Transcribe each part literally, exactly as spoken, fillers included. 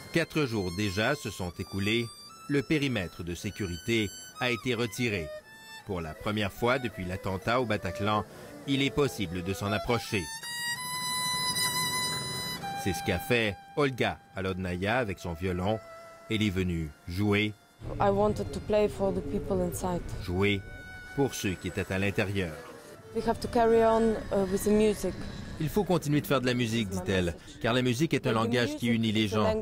Quatre jours déjà se sont écoulés. Le périmètre de sécurité a été retiré. Pour la première fois depuis l'attentat au Bataclan, il est possible de s'en approcher. C'est ce qu'a fait Olga Alodnaya avec son violon. Elle est venue jouer. I wanted to play for the people inside. Jouer pour ceux qui étaient à l'intérieur. We have to carry on uh, with the music. Il faut continuer de faire de la musique, dit-elle, car la musique est un langage qui unit les gens.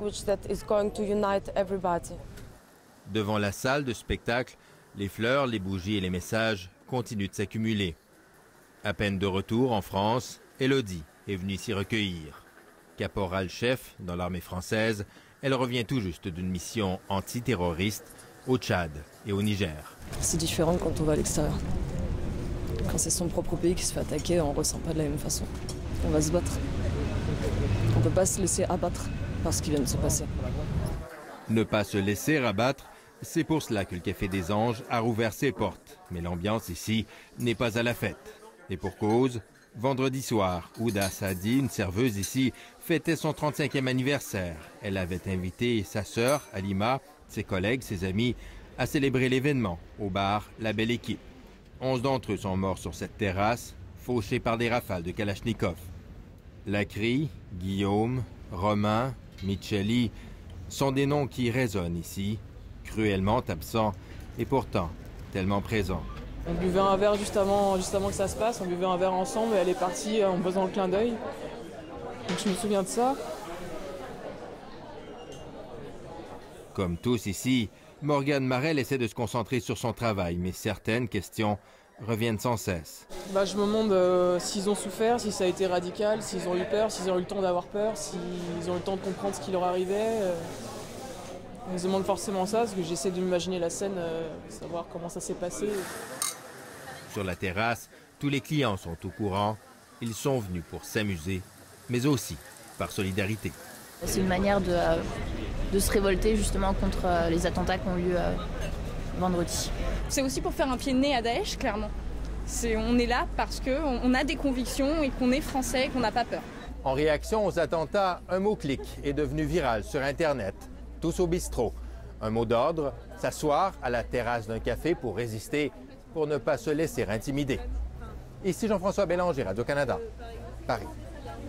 Devant la salle de spectacle, les fleurs, les bougies et les messages continuent de s'accumuler. À peine de retour en France, Élodie est venue s'y recueillir. Caporal-chef dans l'armée française, elle revient tout juste d'une mission antiterroriste au Tchad et au Niger. C'est différent quand on va à l'extérieur. Quand c'est son propre pays qui se fait attaquer, on ne ressent pas de la même façon. On va se battre. On ne peut pas se laisser abattre par ce qui vient de se passer. Ne pas se laisser abattre, c'est pour cela que le Café des Anges a rouvert ses portes. Mais l'ambiance ici n'est pas à la fête. Et pour cause, vendredi soir, Ouda Sadi, une serveuse ici, fêtait son trente-cinquième anniversaire. Elle avait invité sa sœur, Alima, ses collègues, ses amis, à célébrer l'événement au bar La Belle Équipe. Onze d'entre eux sont morts sur cette terrasse, fauchés par des rafales de Kalachnikov. Lacry, Guillaume, Romain, Micheli sont des noms qui résonnent ici, cruellement absents et pourtant tellement présents. On buvait un verre juste avant, juste avant que ça se passe, on buvait un verre ensemble et elle est partie en me faisant le clin d'œil. Donc je me souviens de ça. Comme tous ici, Morgane Marel essaie de se concentrer sur son travail, mais certaines questions reviennent sans cesse. Bah, je me demande euh, s'ils ont souffert, si ça a été radical, s'ils ont eu peur, s'ils ont eu le temps d'avoir peur, s'ils ont eu le temps de comprendre ce qui leur arrivait. Euh... On se demande forcément ça, parce que j'essaie de m'imaginer la scène, euh, savoir comment ça s'est passé. Sur la terrasse, tous les clients sont au courant. Ils sont venus pour s'amuser, mais aussi par solidarité. C'est une manière de, euh, de se révolter justement contre euh, les attentats qui ont lieu euh, vendredi. C'est aussi pour faire un pied de nez à Daesh, clairement. C'est, on est là parce qu'on on a des convictions et qu'on est français et qu'on n'a pas peur. En réaction aux attentats, un mot-clic est devenu viral sur Internet. Tous au bistrot. Un mot d'ordre, s'asseoir à la terrasse d'un café pour résister, pour ne pas se laisser intimider. Ici Jean-François Bélanger, Radio-Canada, Paris.